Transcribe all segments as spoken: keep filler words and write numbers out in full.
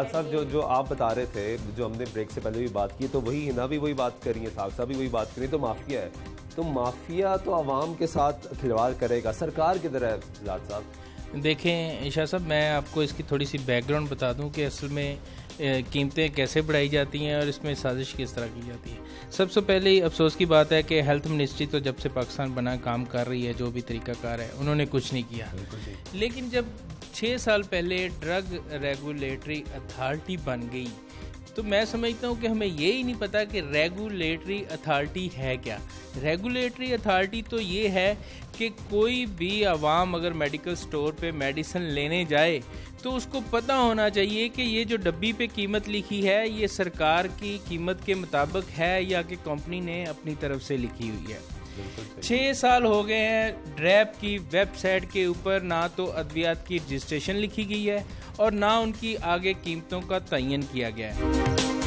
साहब साहब जो जो आप बता रहे थे, जो हमने ब्रेक से पहले भी बात की, तो वही हिना भी वही बात कर रही है, साहब साहब भी वही बात कर रही है, तो माफिया है। तो माफिया तो आवाम के साथ खिलवाड़ करेगा, सरकार किधर है जाट साहब? देखें ईशा साहब, मैं आपको इसकी थोड़ी सी बैकग्राउंड बता दूं कि असल में कीमतें कैसे बढ़ाई जाती हैं और इसमें साजिश किस तरह की जाती है। सबसे पहले अफसोस की बात है कि हेल्थ मिनिस्ट्री तो जब से पाकिस्तान बना काम कर रही है, जो भी तरीकाकार है, उन्होंने कुछ नहीं किया। लेकिन जब छः साल पहले ड्रग रेगुलेटरी अथॉरिटी बन गई, तो मैं समझता हूँ कि हमें ये ही नहीं पता कि रेगुलेटरी अथॉरिटी है क्या। रेगुलेटरी अथॉरिटी तो ये है कि कोई भी आवाम अगर मेडिकल स्टोर पे मेडिसिन लेने जाए तो उसको पता होना चाहिए कि ये जो डब्बी पे कीमत लिखी है ये सरकार की कीमत के मुताबिक है या कि कंपनी ने अपनी तरफ से लिखी हुई है। छः साल हो गए हैं ड्रैप की वेबसाइट के ऊपर ना तो अद्वियात की रजिस्ट्रेशन लिखी गई है और ना उनकी आगे कीमतों का तयन किया गया है।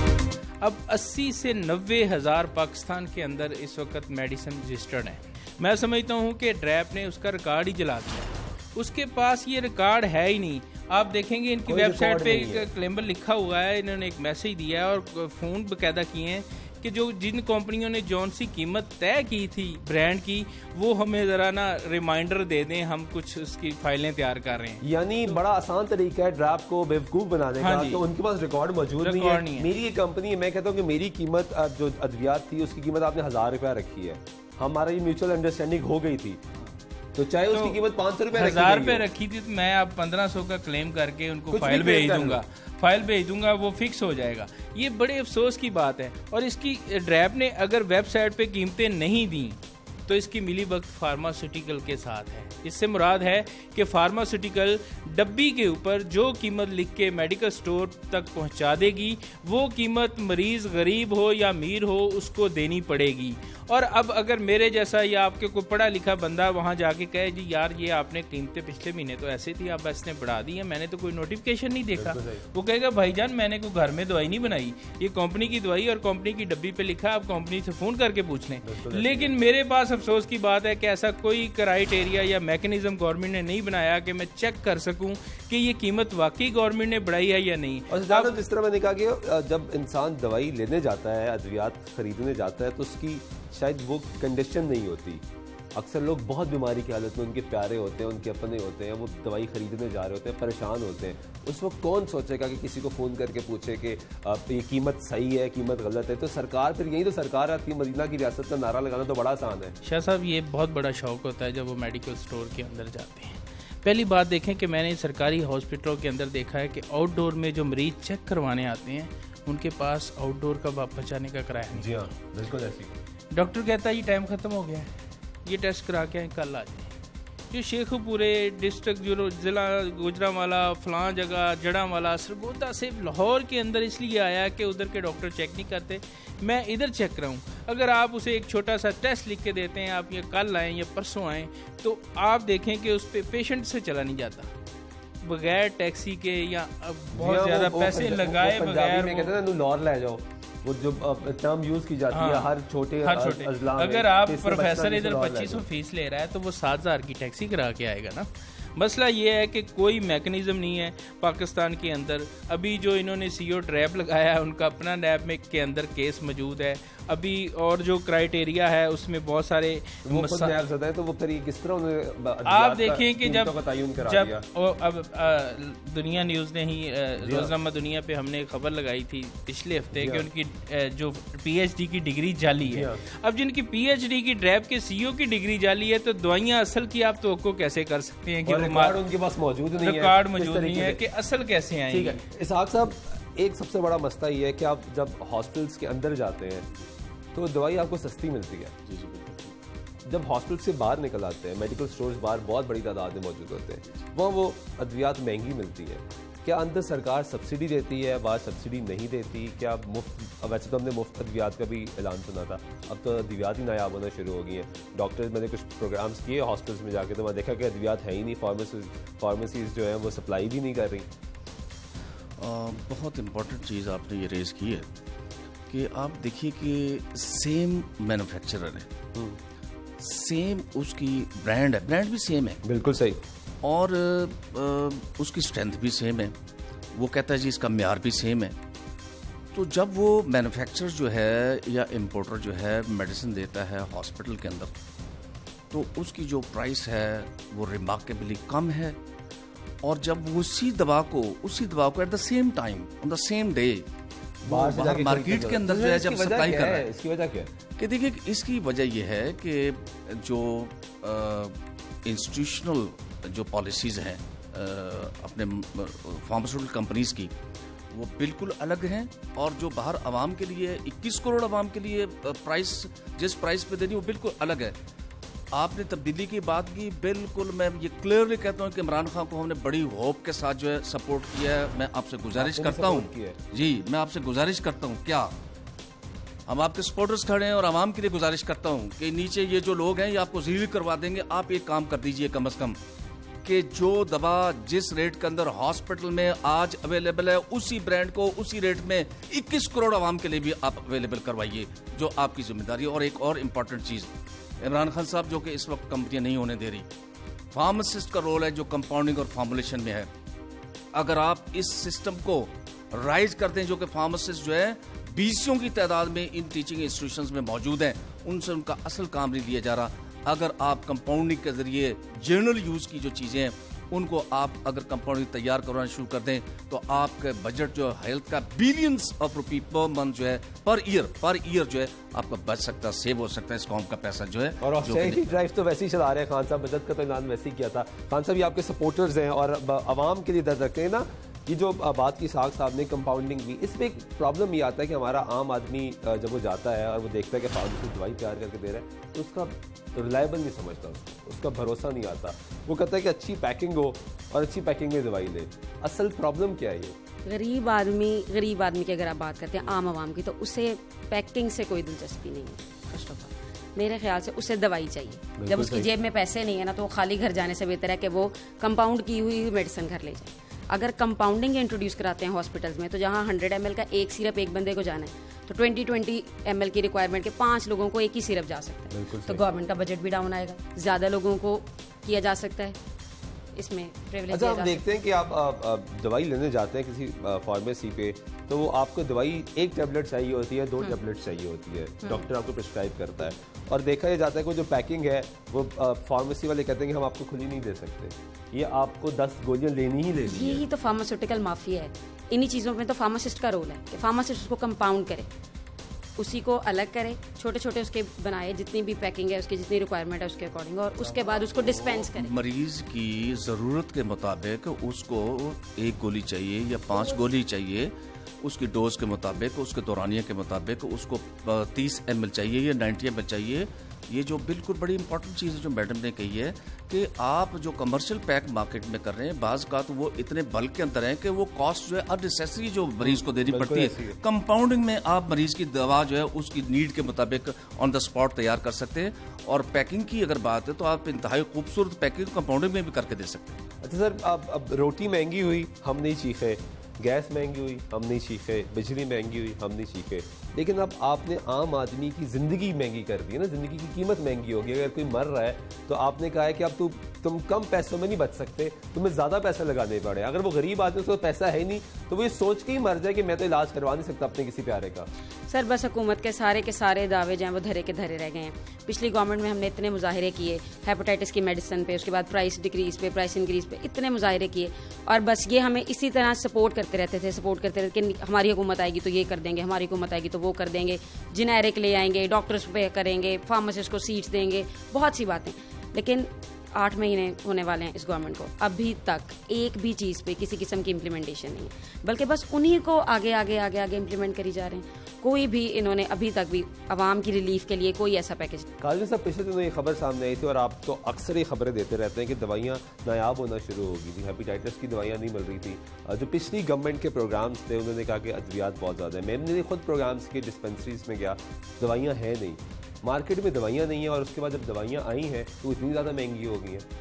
अब अस्सी से नब्बे हज़ार पाकिस्तान के अंदर इस वक्त मेडिसिन रजिस्टर्ड है। मैं समझता हूँ कि ड्रैप ने उसका रिकॉर्ड ही जला दिया, उसके पास ये रिकॉर्ड है ही नहीं। आप देखेंगे इनकी वेबसाइट पे एक क्लेमर लिखा हुआ है, इन्होंने एक मैसेज दिया है और फ़ोन बाकायदा किए हैं कि जो जिन कंपनियों ने जौन सी कीमत तय की थी ब्रांड की, वो हमें ज़रा ना रिमाइंडर दे दें, हम कुछ उसकी फाइलें तैयार कर रहे हैं। यानी बड़ा आसान तरीका है ड्रैप को बेवकूफ़ बनाने का। हाँ, तो उनके पास रिकॉर्ड मौजूद नहीं है। नहीं है। मेरी एक कंपनी है, मैं कहता हूँ कि मेरी कीमत जो अद्वियात थी उसकी कीमत आपने हज़ार रुपया रखी है, हमारा ये म्यूचुअल अंडरस्टैंडिंग हो गई थी, तो चाहे तो उसकी कीमत पाँच सौ रुपए हजार रुपए रखी थी, तो मैं आप पंद्रह सौ का क्लेम करके उनको फाइल भेज दूंगा फाइल भेज दूंगा वो फिक्स हो जाएगा। ये बड़े अफसोस की बात है। और इसकी ड्रैप ने अगर वेबसाइट पे कीमतें नहीं दी तो इसकी मिली वक्त फार्मास्यूटिकल के साथ है। इससे मुराद है कि फार्मास्यूटिकल डब्बी के ऊपर जो कीमत लिख के मेडिकल स्टोर तक पहुंचा देगी, वो कीमत मरीज गरीब हो या अमीर हो उसको देनी पड़ेगी। और अब अगर मेरे जैसा या आपके कोई पढ़ा लिखा बंदा वहां जाके कहे जी यार ये आपने कीमतें पिछले महीने तो ऐसे थी, अब इसने बढ़ा दी है, मैंने तो कोई नोटिफिकेशन नहीं देखा, वो कहेगा भाईजान मैंने कोई घर में दवाई नहीं बनाई, ये कंपनी की दवाई और कंपनी की डब्बी पे लिखा है, आप कंपनी से फोन करके पूछ लें। लेकिन मेरे पास अफसोस की बात है कि ऐसा कोई क्राइटेरिया या मैकेनिज्म गवर्नमेंट ने नहीं बनाया कि मैं चेक कर सकूं कि ये कीमत वाकई गवर्नमेंट ने बढ़ाई है या नहीं। और ज़्यादा जिस तरह मैंने कहा कि जब इंसान दवाई लेने जाता है, अद्वियात खरीदने जाता है, तो उसकी शायद वो कंडीशन नहीं होती। अक्सर लोग बहुत बीमारी की हालत में, उनके प्यारे होते हैं, उनके अपने होते हैं, वो दवाई खरीदने जा रहे होते हैं, परेशान होते हैं। उस वक्त कौन सोचेगा कि किसी को फ़ोन करके पूछे कि ये कीमत सही है, कीमत गलत है? तो सरकार, फिर यही तो सरकार आती है, मदीना की रियासत का नारा लगाना तो बड़ा आसान है। शाह साहब, ये बहुत बड़ा शौक होता है जब वो मेडिकल स्टोर के अंदर जाते हैं। पहली बात देखें कि मैंने सरकारी हॉस्पिटलों के अंदर देखा है कि आउटडोर में जो मरीज चेक करवाने आते हैं उनके पास आउटडोर का वापस जाने का किराया नहीं। जी हाँ, बिल्कुल ऐसी। डॉक्टर कहता है ये टाइम ख़त्म हो गया है, ये टेस्ट करा के कल आ जाए। जो शेखपुरे डिस्ट्रिक्ट जो ज़िला गुजरांवाला, फलां जगह, जड़ांवाला, सरगोदा से लाहौर के अंदर इसलिए आया कि उधर के डॉक्टर चेक नहीं करते, मैं इधर चेक कराऊँ। अगर आप उसे एक छोटा सा टेस्ट लिख के देते हैं, आप ये कल आएँ या परसों आएँ, तो आप देखें कि उस पर पेशेंट से चला नहीं जाता, बगैर टैक्सी के या बहुत ज़्यादा पैसे लगाए बगैर। कहते हैं लौर ले जाओ, वो जो टर्म यूज की जाती हाँ, है हर छोटे हर छोटे अगर आप प्रोफेसर इधर पच्चीस सौ फीस ले रहा है तो वो सात हजार की टैक्सी करा के आएगा ना। मसला ये है कि कोई मैकेनिज्म नहीं है पाकिस्तान के अंदर। अभी जो इन्होंने सीओ ट्रैप लगाया है उनका अपना नैब में के अंदर केस मौजूद है अभी, और जो क्राइटेरिया है उसमें बहुत सारे वो मसा... है, तो वो फिर किस तरह आप देखें कि जब जब अब दुनिया न्यूज़ ने ही रोजनामा दुनिया पे हमने खबर लगाई थी पिछले हफ्ते कि उनकी जो पीएचडी की डिग्री जाली है। अब जिनकी पीएचडी की ड्रैप के सीईओ की डिग्री जाली है तो दवाइयाँ असल की आप तो कैसे कर सकते हैं कि रिकॉर्ड उनके पास मौजूद नहीं है, रिकॉर्ड मौजूद नहीं है कि असल कैसे आएंगे। इसहाक साहब, एक सबसे बड़ा मसला ये है कि आप जब हॉस्पिटल्स के अंदर जाते हैं तो दवाई आपको सस्ती मिलती है। जी जी बिल्कुल। जब हॉस्पिटल से बाहर निकल आते हैं, मेडिकल स्टोर्स बाहर बहुत बड़ी तादाद में मौजूद होते हैं, वहाँ वो अद्वियात महंगी मिलती है। क्या अंदर सरकार सब्सिडी देती है, बाहर सब्सिडी नहीं देती? क्या मुफ्त? वैसे तो हमने मुफ्त अद्वियात का भी ऐलान सुना था, अब तो अद्वियात ही नायाब होना शुरू हो गई हैं। डॉक्टर्स, मैंने कुछ प्रोग्राम्स किए हॉस्पिटल्स में जाके, तो मैं देखा कि अद्वियात है ही नहीं, फार्मेसीज फार्मेसीज जो हैं वो सप्लाई भी नहीं कर रही। आ, बहुत इम्पोर्टेंट चीज़ आपने ये रेज़ की है कि आप देखिए कि सेम मैन्युफैक्चरर है, सेम उसकी ब्रांड है, ब्रांड भी सेम है, बिल्कुल सही, और आ, उसकी स्ट्रेंथ भी सेम है, वो कहता है जी इसका म्यार भी सेम है। तो जब वो मैन्युफैक्चरर जो है या इम्पोर्टर जो है मेडिसिन देता है हॉस्पिटल के अंदर, तो उसकी जो प्राइस है वो रिमार्केबली कम है, और जब वो उसी दवा को उसी दवा को at the same time on the same day बाहर मार्केट के अंदर जो है जब सप्लाई कर रहा है, इसकी वजह क्या है? कि देखिए इसकी वजह यह है कि जो इंस्टीट्यूशनल जो पॉलिसीज़ हैं अपने फार्मास्यूटिकल कंपनीज की, वो बिल्कुल अलग हैं, और जो बाहर आवाम के लिए इक्कीस करोड़ आवाम के लिए प्राइस जिस प्राइस पे देनी वो बिल्कुल अलग है। आपने तब्दीली की बात की, बिल्कुल मैं ये क्लियरली कहता हूँ कि इमरान खान को हमने बड़ी होप के साथ जो है सपोर्ट किया है। मैं आपसे गुजारिश करता हूँ जी मैं आपसे गुजारिश करता हूँ, क्या हम आपके सपोर्टर्स खड़े हैं, और आवाम के लिए गुजारिश करता हूँ कि नीचे ये जो लोग हैं ये आपको ज़लील करवा देंगे। आप एक काम कर दीजिए कम अज़ कम कि जो दवा जिस रेट के अंदर हॉस्पिटल में आज अवेलेबल है, उसी ब्रांड को उसी रेट में इक्कीस करोड़ आवाम के लिए भी आप अवेलेबल करवाइए, जो आपकी जिम्मेदारी है। और एक और इम्पॉर्टेंट चीज़, इमरान खान साहब जो कि इस वक्त कंपनियां नहीं होने दे रही, फार्मासिस्ट का रोल है जो कंपाउंडिंग और फॉर्मुलेशन में है। अगर आप इस सिस्टम को राइज कर दें, जो कि फार्मासिस्ट जो है बीसियों की तादाद में इन टीचिंग इंस्टीट्यूशंस में मौजूद हैं, उनसे उनका असल काम नहीं लिया जा रहा। अगर आप कंपाउंडिंग के जरिए जनरल यूज़ की जो चीज़ें हैं उनको आप अगर कंपाउंडिंग तैयार करवाना शुरू कर दें, तो आपके बजट जो हेल्थ का billions of rupee per month जो है पर ईयर पर ईयर जो है आपका बच सकता है, सेव हो सकता है इस कौम का पैसा जो है। और ऑस्टेरिटी ड्राइव तो वैसे ही चला रहे हैं खान साहब, बजट का तो ऐलान वैसे ही किया था। खान साहब ये आपके सपोर्टर्स हैं और आवाम के लिए दर्द रखते हैं ना। ये जो बात की साग साहब ने कंपाउंडिंग की, इसमें एक प्रॉब्लम ये आता है कि हमारा आम आदमी जब वो जाता है और वो देखता है कि फार्मेसी दवाई तैयार करके दे रहा है, तो उसका रिलायबल नहीं समझता, उसको उसका भरोसा नहीं आता। वो कहता है कि अच्छी पैकिंग हो और अच्छी पैकिंग में दवाई ले। असल प्रॉब्लम क्या है? ये गरीब आदमी गरीब आदमी की अगर आप बात करते हैं आम आवाम की, तो उसे पैकिंग से कोई दिलचस्पी नहीं है। फर्स्ट ऑफ ऑल मेरे ख्याल से उसे दवाई चाहिए। जब उसकी जेब में पैसे नहीं है ना, तो वो खाली घर जाने से बेहतर है कि वो कंपाउंड की हुई मेडिसिन घर ले जाए। अगर कंपाउंडिंग इंट्रोड्यूस कराते हैं हॉस्पिटल्स में, तो जहाँ हंड्रेड एम एल का एक सिरप एक बंदे को जाना है, तो ट्वेंटी ट्वेंटी एम एल की रिक्वायरमेंट के पाँच लोगों को एक ही सिरप जा सकता है, तो गवर्नमेंट का बजट भी डाउन आएगा, ज़्यादा लोगों को किया जा सकता है इसमें प्रिविलेज। अच्छा, हम देखते हैं कि आप, आप, आप दवाई लेने जाते हैं किसी फार्मेसी पे, तो वो आपको दवाई एक टेबलेट चाहिए होती है, दो टेबलेट चाहिए होती है, डॉक्टर आपको प्रिस्क्राइब करता है, और देखा यह जाता है कि जो पैकिंग है वो फार्मेसी वाले कहते हैं कि हम आपको खुली नहीं दे सकते, ये आपको दस गोलियां लेनी ही लेनी है। यही तो फार्मास्यूटिकल माफिया है। इन्हीं चीज़ों में तो फार्मासिस्ट का रोल है कि फार्मासिस्ट उसको कंपाउंड करे, उसी को अलग करे, छोटे छोटे उसके बनाए, जितनी भी पैकिंग है उसकी जितनी रिक्वायरमेंट है उसके अकॉर्डिंग, और उसके बाद उसको डिस्पेंस करे। मरीज की ज़रूरत के मुताबिक उसको एक गोली चाहिए या पाँच गोली चाहिए, उसकी डोज के मुताबिक, उसके दौरानिया के मुताबिक उसको तीस एम एल चाहिए या नाइन्टी एम एल चाहिए। ये जो बिल्कुल बड़ी इंपॉर्टेंट चीज़ है जो मैडम ने कही है कि आप जो कमर्शियल पैक मार्केट में कर रहे हैं, बाज़ का तो वो इतने बल्क के अंदर हैं कि वो कॉस्ट जो है अननेसेसरी जो मरीज को देनी पड़ती है। कंपाउंडिंग में आप मरीज की दवा जो है उसकी नीड के मुताबिक ऑन द स्पॉट तैयार कर सकते हैं, और पैकिंग की अगर बात है तो आप इंतहाई खूबसूरत पैकिंग कंपाउंडिंग में भी करके दे सकते हैं। अच्छा सर, अब अब रोटी महंगी हुई हम नहीं चीखे, गैस महंगी हुई हम नहीं चीखे, बिजली महंगी हुई हम नहीं चीखे, लेकिन अब आपने आम आदमी की ज़िंदगी महंगी कर दी है ना, ज़िंदगी की कीमत महंगी होगी। अगर कोई मर रहा है तो आपने कहा है कि अब तु, तुम कम पैसों में नहीं बच सकते, तुम्हें ज़्यादा पैसा लगाने पड़े। अगर वो गरीब आदमी उसको पैसा है नहीं तो वो ये सोच के ही मर जाए कि मैं तो इलाज करवा नहीं सकता अपने किसी प्यारे का। सर बस हुकूमत के सारे के सारे दावे जो हैं वो धरे के धरे रह गए हैं। पिछली गवर्नमेंट में हमने इतने मुजाहरे किए हेपेटाइटिस की मेडिसिन पे, उसके बाद प्राइस डिक्रीज पे, प्राइस इंक्रीज पे, इतने मुजाहरे किए, और बस ये हमें इसी तरह सपोर्ट करते रहते थे सपोर्ट करते रहते कि हमारी हुकूमत आएगी तो ये कर देंगे, हमारी हुकूमत आएगी तो वो कर देंगे, जेनेरिक ले आएंगे, डॉक्टर्स पे करेंगे, फार्मासिस्ट को सीट्स देंगे, बहुत सी बातें। लेकिन आठ महीने होने वाले हैं इस गवर्नमेंट को, अभी तक एक भी चीज़ पे किसी किस्म की इम्प्लीमेंटेशन नहीं है, बल्कि बस उन्हीं को आगे आगे आगे आगे इम्प्लीमेंट करी जा रहे हैं। कोई भी इन्होंने अभी तक भी आवाम की रिलीफ के लिए कोई ऐसा पैकेज। काजल साहब, पिछले दिनों ये खबर सामने आई थी और आप तो अक्सर ये खबरें देते रहते हैं कि दवाइयाँ नायाब होना शुरू हो गई थी, हेपेटाइटिस की दवाइयाँ नहीं मिल रही थी। जो पिछली गवर्नमेंट के प्रोग्राम्स थे उन्होंने कहा कि अद्वियात बहुत ज़्यादा है। मैंने खुद प्रोग्राम्स के डिस्पेंसरीज में गया, दवाइयाँ हैं नहीं, मार्केट में दवाइयाँ नहीं है, और उसके बाद जब दवाइयाँ आई हैं तो इतनी ज़्यादा महंगी हो गई हैं।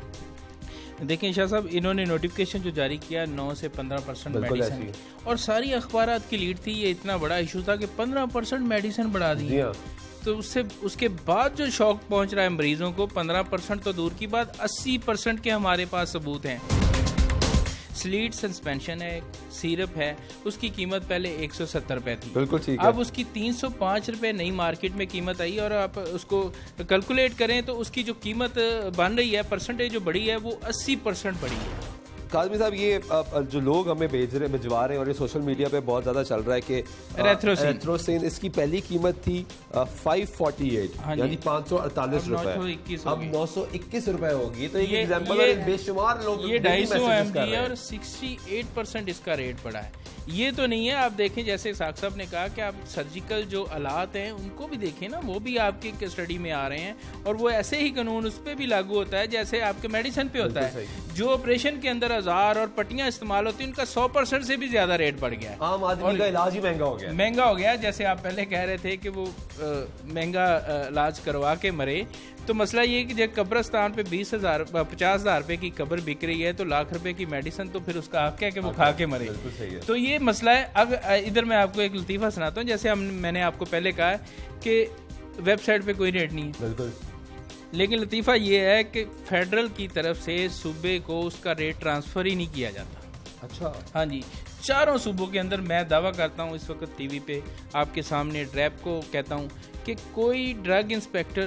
देखें शाह साहब, इन्होंने नोटिफिकेशन जो जारी किया नौ से पंद्रह परसेंट मेडिसिन, और सारी अखबारात की लीड थी, ये इतना बड़ा इशू था कि पंद्रह परसेंट मेडिसिन बढ़ा दी। तो उससे उसके बाद जो शौक पहुंच रहा है मरीजों को, पंद्रह परसेंट तो दूर की बात, अस्सी परसेंट के हमारे पास सबूत हैं। स्लीट सस्पेंशन है, सिरप है, उसकी कीमत पहले एक सौ सत्तर रुपए थी, बिल्कुल ठीक है। अब उसकी तीन सौ पाँच रुपए नई मार्केट में कीमत आई और आप उसको कैलकुलेट करें तो उसकी जो कीमत बन रही है, परसेंटेज जो बढ़ी है वो अस्सी परसेंट बढ़ी है। काज़मी साहब, ये जो लोग हमें भेज रहे भिजवा रहे हैं और ये सोशल मीडिया पे बहुत ज़्यादा चल रहा है कि एथ्रोसिन, इसकी पहली कीमत थी फाइव फोर्टी एट, यानी पाँच सौ अड़तालीस रुपए, अब नौ सौ इक्कीस रुपए होगी। तो एक एग्जांपल है, बेशुमार लोग ये ढाई सौ एम जी और सिक्सटी एट परसेंट इसका रेट बढ़ा है। ये तो नहीं है, आप देखें जैसे साख साहब ने कहा कि आप सर्जिकल जो आलात हैं उनको भी देखें ना, वो भी आपके स्टडी में आ रहे हैं और वो ऐसे ही कानून उस पर भी लागू होता है जैसे आपके मेडिसिन पे होता है। जो ऑपरेशन के अंदर औजार और पट्टियां इस्तेमाल होती हैं उनका सौ परसेंट से भी ज्यादा रेट बढ़ गया है। आम आदमी का इलाज ही महंगा हो गया महंगा हो गया जैसे आप पहले कह रहे थे कि वो महंगा इलाज करवा के मरे, तो मसला ये है कि जब कब्रिस्तान पे बीस हजार पचास हजार रुपए की कब्र बिक रही है तो लाख रुपए की मेडिसिन, तो फिर उसका हक है कि वो खा के मरे। तो ये मसला है। अब इधर मैं आपको एक लतीफ़ा सुनाता हूँ। जैसे हम मैंने आपको पहले कहा कि वेबसाइट पे कोई रेट नहीं है, बिल्कुल, लेकिन लतीफ़ा ये है कि फेडरल की तरफ से सूबे को उसका रेट ट्रांसफ़र ही नहीं किया जाता। अच्छा, हाँ जी, चारों सूबों के अंदर मैं दावा करता हूँ इस वक्त टीवी पे आपके सामने ड्रैप को कहता हूँ कि कोई ड्रग इंस्पेक्टर,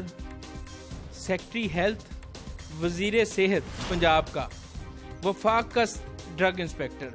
सेक्रेटरी हेल्थ, वजीर सेहत पंजाब का, वफाक का ड्रग इंस्पेक्टर,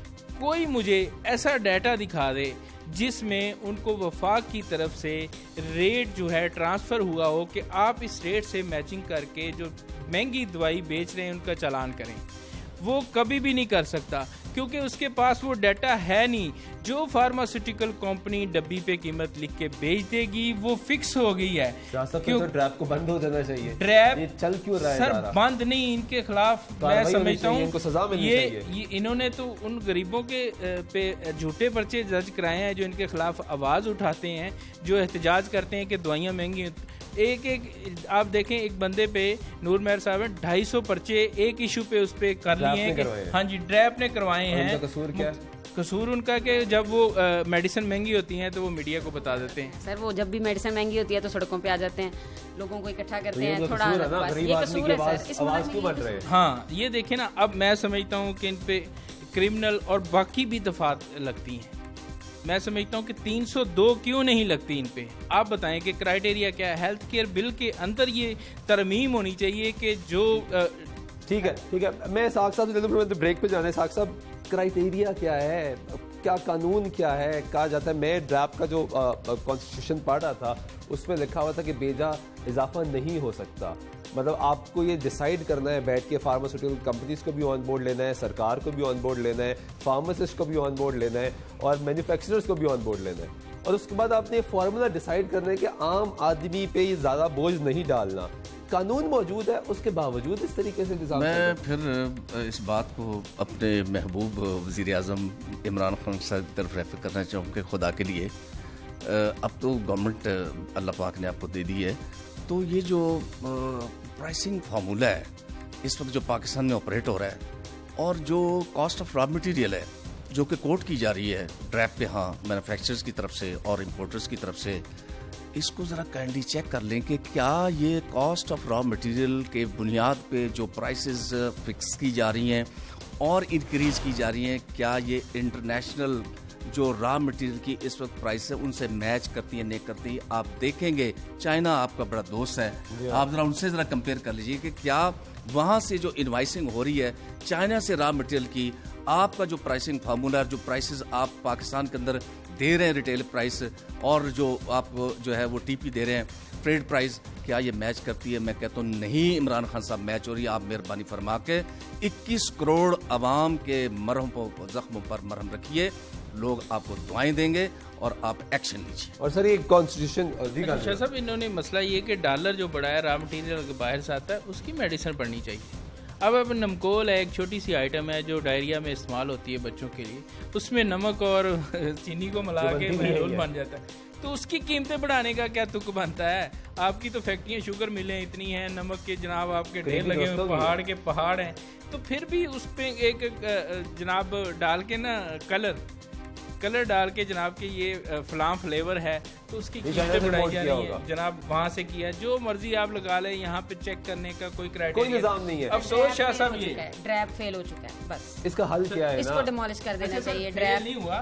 कोई मुझे ऐसा डाटा दिखा दे जिसमें उनको वफाक की तरफ से रेट जो है ट्रांसफ़र हुआ हो कि आप इस रेट से मैचिंग करके जो महंगी दवाई बेच रहे हैं उनका चालान करें। वो कभी भी नहीं कर सकता क्योंकि उसके पास वो डाटा है नहीं। जो फार्मास्यूटिकल कंपनी डब्बी पे कीमत लिख के बेच देगी वो फिक्स हो गई है। क्यों तो ड्रैप को बंद हो जाना चाहिए। ड्रैप ये चल क्यों रहा है? सर बंद नहीं, इनके खिलाफ मैं समझता हूँ इनको सजा मिलनी ये, चाहिए। ये इन्होंने तो उन गरीबों के पे झूठे पर्चे दर्ज कराए हैं जो इनके खिलाफ आवाज़ उठाते हैं, जो एहतजाज करते हैं कि दवाइयाँ महंगी। एक एक आप देखें, एक बंदे पे नूर मेहर साहब ने ढाई सौ पर्चे एक इशू पे उस पे कर लिए हैं। हाँ जी, ड्रैप ने करवाए हैं। कसूर क्या? कसूर उनका कि जब वो मेडिसिन महंगी होती हैं तो वो मीडिया को बता देते हैं। सर वो जब भी मेडिसिन महंगी होती है तो सड़कों पे आ जाते हैं, लोगों को इकट्ठा करते हैं। तो थोड़ा ये कसूर है सर, आवाज क्यों बढ़ रही है? हाँ, ये देखें ना, अब मैं समझता हूँ कि इन पे क्रिमिनल और बाकी भी दफात लगती हैं। मैं समझता हूँ कि तीन सौ दो क्यों नहीं लगती इन पे? आप बताएं कि क्राइटेरिया क्या है? हेल्थ केयर बिल के अंदर ये तरमीम होनी चाहिए कि जो ठीक है ठीक है मैं साख साहब से तो ब्रेक पे जाना है। साख साहब, क्राइटेरिया क्या है, क्या कानून क्या है? कहा जाता है, मैं ड्रैप का जो कॉन्स्टिट्यूशन पढ़ रहा था उसमें लिखा हुआ था कि बेजा इजाफा नहीं हो सकता। मतलब आपको ये डिसाइड करना है बैठ के, फार्मास्यूटिकल कंपनीज को भी ऑन बोर्ड लेना है, सरकार को भी ऑन बोर्ड लेना है, फार्मासिस्ट को भी ऑन बोर्ड लेना है और मैन्युफैक्चरर्स को भी ऑन बोर्ड लेना है। और उसके बाद आपने फार्मूला डिसाइड करना है कि आम आदमी पे ये ज़्यादा बोझ नहीं डालना। कानून मौजूद है, उसके बावजूद इस तरीके से निज़ाम। मैं फिर इस बात को अपने महबूब वज़ीर आज़म इमरान खान साहब की तरफ रेफर करना चाहूँ कि खुदा के लिए अब तो गवर्नमेंट अल्लाह पाक ने आपको दे दी है, तो ये जो प्राइसिंग फार्मूला है इस वक्त जो पाकिस्तान में ऑपरेट हो रहा है और जो कॉस्ट ऑफ रॉ मटेरियल है जो कि कोट की जा रही है ड्रैप पे, हाँ, मैन्युफैक्चरर्स की तरफ से और इम्पोर्टर्स की तरफ से, इसको ज़रा काइंडली चेक कर लें कि क्या ये कॉस्ट ऑफ रॉ मटेरियल के बुनियाद पे जो प्राइसेस फिक्स की जा रही हैं और इंक्रीज़ की जा रही हैं, क्या ये इंटरनेशनल जो रॉ मटेरियल की इस वक्त प्राइस है उनसे मैच करती है नहीं करती? आप देखेंगे चाइना आपका बड़ा दोस्त है, आप ज़रा उनसे ज़रा कंपेयर कर लीजिए कि क्या वहाँ से जो इन्वाइसिंग हो रही है चाइना से रॉ मटेरियल की, आपका जो प्राइसिंग फार्मूला, जो प्राइसेस आप पाकिस्तान के अंदर दे रहे हैं रिटेल प्राइस और जो आप जो है वो टीपी दे रहे हैं ट्रेड प्राइस, क्या ये मैच करती है? मैं कहता हूँ नहीं इमरान खान साहब, मैच हो रही है। आप मेहरबानी फरमा के इक्कीस करोड़ आवाम के मरहम जख्मों पर मरहम रखिए, लोग आपको दुआएं देंगे और आप एक्शन लीजिए। और सर ये कॉन्स्टिट्यूशन अच्छा साहब, इन्होंने मसला ये कि डॉलर जो बढ़ा है रॉ मटेरियल बाहर से आता है उसकी मेडिसिन पड़नी चाहिए। अब अब नमकोल है, एक छोटी सी आइटम है जो डायरिया में इस्तेमाल होती है बच्चों के लिए, उसमें नमक और चीनी को मिला के महलूल बन जाता है, तो उसकी कीमतें बढ़ाने का क्या तुक बनता है? आपकी तो फैक्ट्रियाँ शुगर मिलें इतनी हैं, नमक के जनाब आपके ढेर लगे हुए पहाड़ के पहाड़ हैं, तो फिर भी उस पर एक जनाब डाल के ना कलर कलर डाल के जनाब के ये फलां फ्लेवर है तो उसकी कीमतें बढ़ाई जा रही है जनाब, वहाँ से किया जो मर्जी आप लगा ले, यहाँ पे चेक करने का कोई क्राइटेरिया कोई निजाम नहीं है। अफसोस शाह साहब ये ड्रैप फेल हो चुका है, बस इसका हल क्या है? इसको डिमोलिश कर देना चाहिए। ड्रैप नहीं हुआ,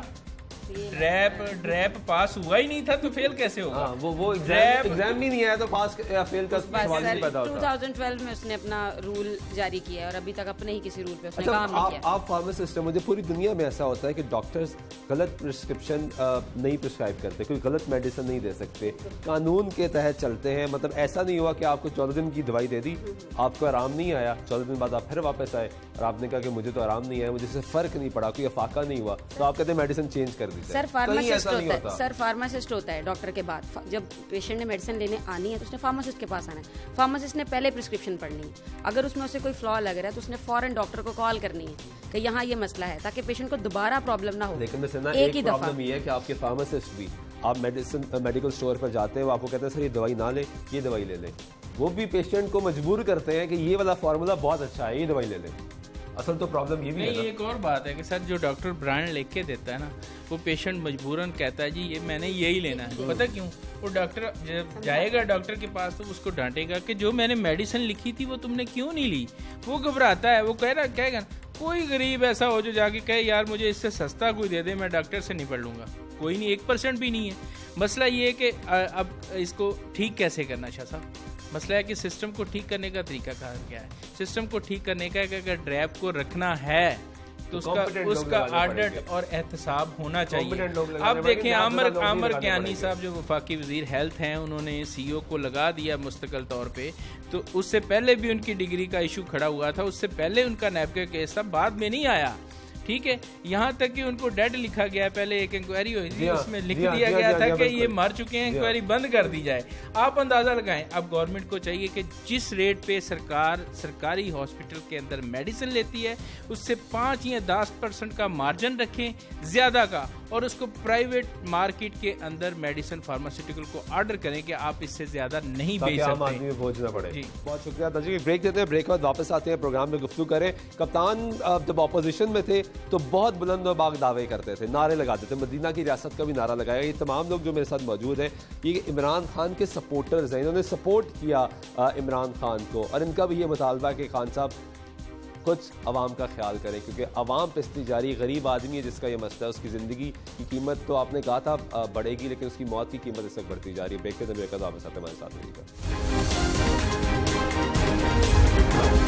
ड्रैप ड्रैप पास हुआ ही नहीं था तो फेल कैसे होगा? हाँ, वो वो एग्जाम एग्जाम भी नहीं आया तो पास या फेल का सवाल नहीं पैदा होता। दो हज़ार बारह में उसने अपना रूल जारी किया है और अभी तक अपने ही किसी रूल पे उसने अच्छा, काम नहीं किया। आप फार्मासिस्ट हैं, मुझे पूरी दुनिया में ऐसा होता है कि डॉक्टर्स गलत प्रिस्क्रिप्शन नहीं प्रिस्क्राइब करते, कोई गलत मेडिसिन नहीं दे सकते, कानून के तहत चलते हैं। मतलब ऐसा नहीं हुआ कि आपको चौदह दिन की दवाई दे दी, आपको आराम नहीं आया, चौदह दिन बाद आप फिर वापस आए और आपने कहा कि मुझे तो आराम नहीं आया, मुझे इससे फर्क नहीं पड़ा, कोई अफाका नहीं हुआ, तो आप कहते हैं मेडिसिन चेंज कर दी। सर फार्मासिस्ट होता है, सर फार्मासिस्ट होता है डॉक्टर के बाद। जब पेशेंट ने मेडिसिन लेने आनी है तो उसने फार्मासिस्ट के पास आना है। फार्मासिस्ट ने पहले प्रिस्क्रिप्शन पढ़नी है, अगर उसमें उसे कोई फ्लॉ लग रहा है तो उसने फौरन डॉक्टर को कॉल करनी है कि यहाँ ये मसला है, ताकि पेशेंट को दोबारा प्रॉब्लम ना हो। लेकिन ना एक एक ही दफा प्रॉब्लम ये है कि आपके फार्मासिस्ट भी, आप मेडिसिन मेडिकल स्टोर पर जाते हैं, वो आपको कहते हैं सर ये दवाई ना ले, ये दवाई ले ले, वो भी पेशेंट को मजबूर करते हैं कि ये वाला फार्मूला बहुत अच्छा है, ये दवाई ले ले। असल तो प्रॉब्लम ये भी है ना। एक और बात है कि सर जो डॉक्टर ब्रांड लिख के देता है ना, वो पेशेंट मजबूरन कहता है जी ये मैंने यही लेना है। पता क्यों? वो डॉक्टर जब जाएगा डॉक्टर के पास तो उसको डांटेगा कि जो मैंने मेडिसिन लिखी थी वो तुमने क्यों नहीं ली। वो घबराता है, वो कह रहा कहेगा कोई गरीब ऐसा हो जो जाके कहे यार मुझे इससे सस्ता कोई दे दे, मैं डॉक्टर से निपट लूंगा। कोई नहीं, एक परसेंट भी नहीं है। मसला ये है कि अब इसको ठीक कैसे करना शाह साहब? मसला है कि सिस्टम को ठीक करने का तरीका क्या है? सिस्टम को ठीक करने का है कि अगर ड्रैप को रखना है तो उसका उसका ऑडिट और एहतसाब होना चाहिए। अब देखें आमर आमर ज्ञानी साहब जो वफाकी वजीर हेल्थ हैं, उन्होंने सीईओ को लगा दिया मुस्तकिल तौर पे, तो उससे पहले भी उनकी डिग्री का इशू खड़ा हुआ था, उससे पहले उनका नैब का केस था, बाद में नहीं आया। ठीक है, यहाँ तक कि उनको डेड लिखा गया, पहले एक इंक्वायरी हुई थी उसमें लिख दिया गया था कि ये मर चुके हैं, इंक्वायरी बंद कर दी जाए। आप अंदाजा लगाएं, अब गवर्नमेंट को चाहिए कि जिस रेट पे सरकार सरकारी हॉस्पिटल के अंदर मेडिसिन लेती है उससे पाँच या दस परसेंट का मार्जिन रखें ज्यादा का, और उसको प्राइवेट मार्केट के अंदर मेडिसिन फार्मास्यूटिकल को ऑर्डर करें कि आप इससे ज्यादा नहीं बेच सकते, पहुंचना पड़े। बहुत शुक्रिया ताजी। ब्रेक देते हैं, ब्रेक बाद वापस आते हैं, प्रोग्राम में गुफ्तगू करें। कप्तान जब अपोजिशन में थे तो बहुत बुलंद और बाग दावे करते थे, नारे लगाते थे, मदीना की रियासत का भी नारा लगाया। ये तमाम लोग जो मेरे साथ मौजूद हैं ये इमरान खान के सपोर्टर्स हैं, इन्होंने सपोर्ट किया इमरान खान को, और इनका भी ये मुतालबा है कि खान साहब कुछ अवाम का ख्याल करें, क्योंकि अवाम पिस्ती जारी, गरीब आदमी है जिसका ये मसला है, उसकी ज़िंदगी की कीमत तो आपने कहा था बढ़ेगी, लेकिन उसकी मौत की कीमत इस वक्त बढ़ती जा रही है। ब्रेक के दिन वापस आते हमारे साथ रहिएगा।